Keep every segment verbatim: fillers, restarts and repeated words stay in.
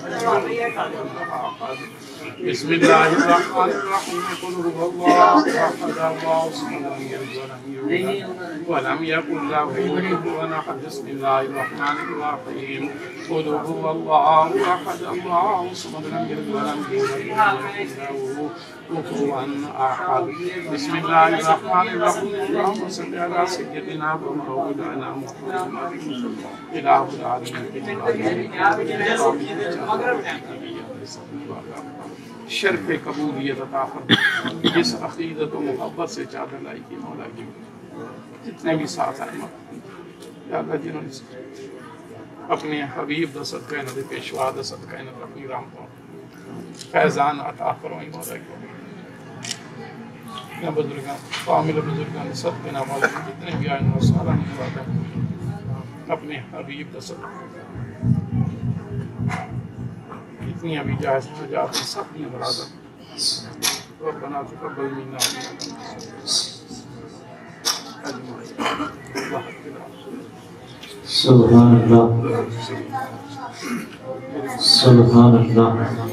बिस्मिल्लाहिर्रहमानिर्रहीम कुल हुवल्लाहु अहद अल्लाहु समद लम यलिद वलम यूलद वलम यकुल लहु कुफुवन अहद बिस्मिल्लाहिर्रहमानिर्रहीम कुल हुवल्लाहु अहद अल्लाहु समद लम यलिद वलम यूलद वलम यकुल लहु कुफुवन अहद बिस्मिल्लाहिर्रहमानिर्रहीम अल्लाहुम्मा सल्लि अला सय्यिदिना व मौलाना मुहम्मदिन इलाहुल आलमीन शर्फ कबूलियत अता फरमा। जिस अक़ीदत व मोहब्बत से चादर लाई की मौला की जितने भी साथ आए या अल्लाह जिन्होंने अपने हबीब दा सदका नबी पेशवा दा सदका नबी अपनी रहमतों फैज़ान अता फरमाई मौला की या बुजुर्गां कामिल बुजुर्गां सदके ना मौला जितने भी आए वो सारा निभाते अपने हबीब दा सदका जितनी अभी जायज़ हाजात सब ने बराबर रब्बना तक़ब्बल मिन्ना सुभान अल्लाह सुभान अल्लाह।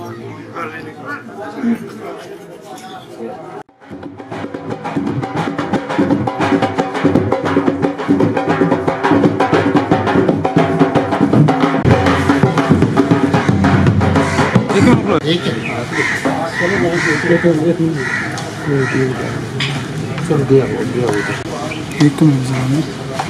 ठीक है चलो दिया हो दिया हो एक तो एग्जाम है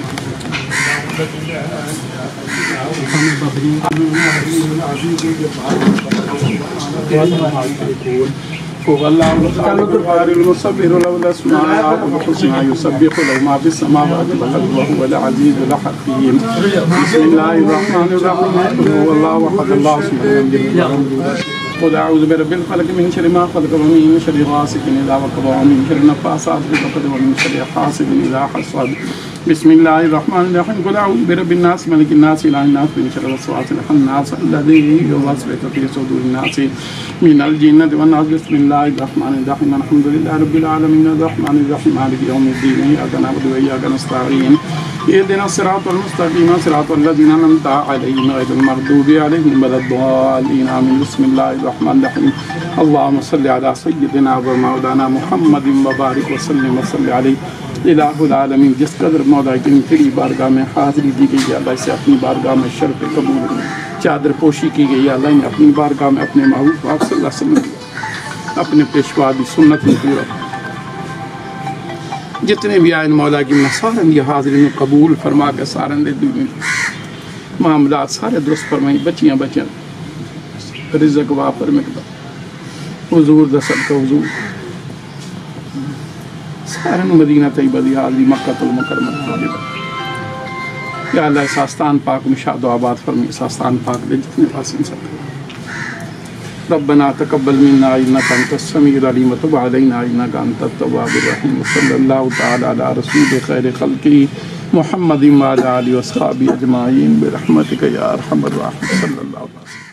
क़ुल अऊज़ु बिरब्बिल फ़लक़ मिन शर्रि मा ख़लक़ व मिन शर्रि गासिक़िन इज़ा वक़ब व मिन शर्रि नफ़्फ़ासाति फ़िल उक़द व मिन शर्रि हासिदिन इज़ा हसद। बिस्मिल्लाहिर्रहमानिर्रहीम। क़ुल अऊज़ु बिरब्बिन नास मलिकिन नास इलाहिन नास मिन शर्रि वस्वासिल ख़न्नास अल्लज़ी युवस्विसु फ़ी सुदूरिन नास मिनल जिन्नति वन नास। बिस्मिल्लाहिर्रहमानिर्रहीम। अल्हम्दुलिल्लाहि रब्बिल आलमीन अर्रहमानिर्रहीम मालिकि यौमिद्दीन इय्याका नअबुदु व इय्याका नस्तईन इहदिना सिरातल मुस्तक़ीम सिरातल लज़ीना अनअमता अलैहिम गैरिल मग़दूबि अलैहिम वलद्दालीन आमीन। बिस्मिल्लाहिर्रहमानिर्रहीम। अल्लाहुम्मा सल्लि अला सय्यिदिना व मौलाना मुहम्मदिन व बारिक व सल्लिम व सल्लि अलैहि इलाहुल आलमीन। जिस कदर मौला की तेरी बारगाह में हाज़िरी दी गई है अल्लाह से अपनी बारगाह में शर्फ़ कबूल चादर पोशी की गई है अल्लाह ने अपनी बारगाह में अपने महबूब पाक सल्लल्लाहु अलैहि वसल्लम अपने पेशवा की सुन्नत में पूरा जितने भी आयन मौला की सारन की हाज़िरी में कबूल फरमा के सारन दे मामलात सारे दुरुस्त फरमाई बच्चियाँ बच्चियाँ रिज़्क़ वाफर मिक़दार हुज़ूर दा सदका हुज़ूर सारन मदीना तैयबा दी हाज़िरी मक्कातुल मुकर्रमा या अल्लाह इस आस्थान पाक में शादो आबाद फरमाई। इस आस्थान पाक दे जितने पास इंसान रब्बना तक़ब्बल मिन्ना इन्नका अंतस समीउल अलीम व तुब अलैना इन्नका अंतत तव्वाबुर रहीम। सल्लल्लाहु तआला अला रसूलिल खैर खल्क़ि मुहम्मदिन व अला आलिहि व अस्हाबिहि अजमाईन बिरहमतिका या अरहमर राहिमीन। सल्लल्लाहु अलैहि वसल्लम।